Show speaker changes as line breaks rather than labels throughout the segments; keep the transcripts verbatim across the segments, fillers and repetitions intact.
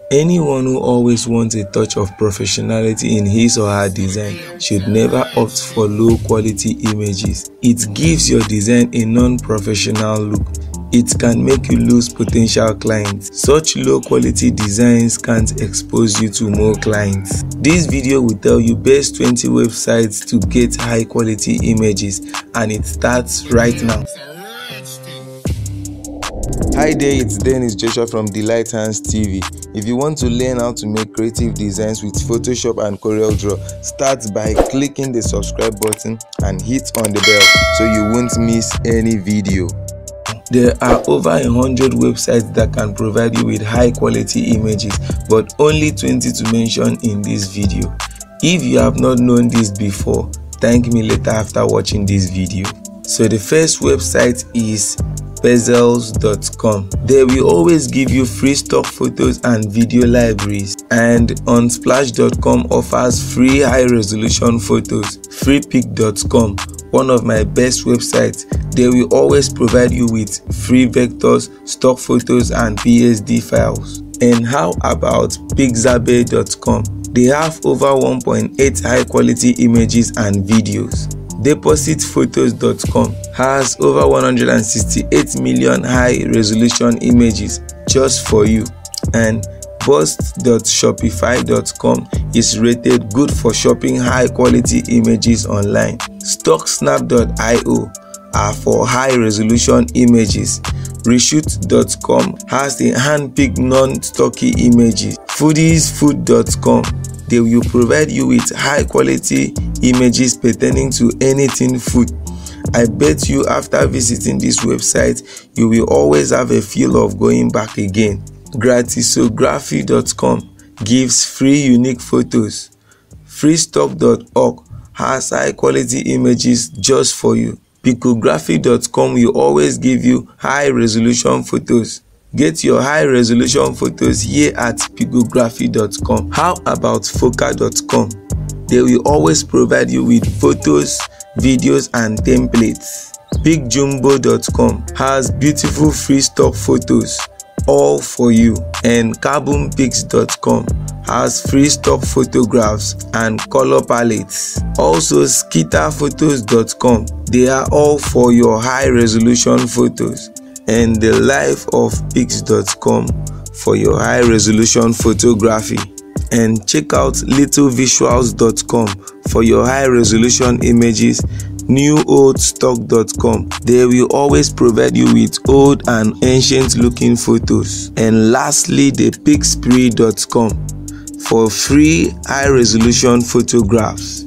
Anyone who always wants a touch of professionality in his or her design should never opt for low quality images. It gives your design a non-professional look. It can make you lose potential clients. Such low quality designs can't expose you to more clients. This video will tell you best twenty websites to get high quality images, and it starts right now. Hi there, it's Dennis Joshua from Delight Hands T V. If you want to learn how to make creative designs with Photoshop and CorelDRAW, start by clicking the subscribe button and hit on the bell so you won't miss any video. There are over a hundred websites that can provide you with high quality images, but only twenty to mention in this video. If you have not known this before, thank me later after watching this video. So the first website is Pexels dot com. They will always give you free stock photos and video libraries, and Unsplash dot com offers free high resolution photos. Freepik dot com, one of my best websites, they will always provide you with free vectors, stock photos and P S D files. And how about Pixabay dot com? They have over one point eight high quality images and videos. Deposit Photos dot com has over one hundred sixty-eight million high resolution images just for you, and Bust dot Shopify dot com is rated good for shopping high quality images online. Stocksnap dot i o are for high resolution images. Reshoot dot com has the hand-picked non-stocky images. Foodies Food dot com, they will provide you with high quality images pertaining to anything food. I bet you after visiting this website, you will always have a feel of going back again. Gratisography dot com gives free unique photos. Freestock dot org has high quality images just for you. Picography dot com will always give you high resolution photos. Get your high resolution photos here at Picography dot com. How about Foca dot com? They will always provide you with photos, videos and templates. Picjumbo dot com has beautiful free stock photos, all for you. And Carbonpix dot com has free stock photographs and color palettes. Also Skitter Photos dot com, they are all for your high resolution photos. And the Life of Pix dot com for your high resolution photography. And check out Little Visuals dot com for your high resolution images. New Old Stock dot com, they will always provide you with old and ancient looking photos. And lastly, the Pixpree dot com for free high resolution photographs.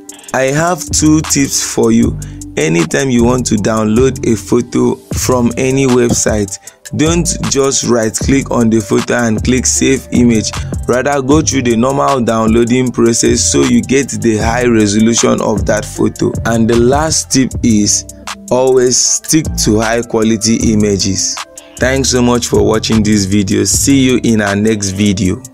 I have two tips for you. Anytime you want to download a photo from any website, don't just right click on the photo and click save image. Rather go through the normal downloading process so you get the high resolution of that photo. And the last tip is always stick to high quality images. Thanks so much for watching this video. See you in our next video.